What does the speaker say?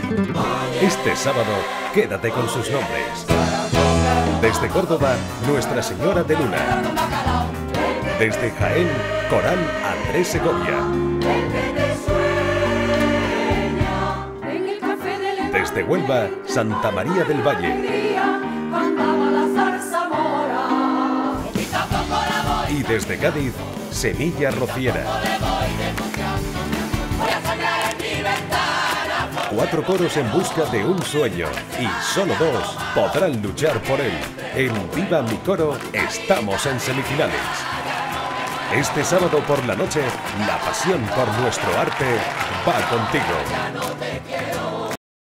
Este sábado, quédate con sus nombres. Desde Córdoba, Nuestra Señora de Luna. Desde Jaén, Coral Andrés Segovia. Desde Huelva, Santa María del Valle. Y desde Cádiz, Semilla Rociera. 4 coros en busca de un sueño y solo 2 podrán luchar por él. En Viva mi Coro estamos en semifinales. Este sábado por la noche, la pasión por nuestro arte va contigo.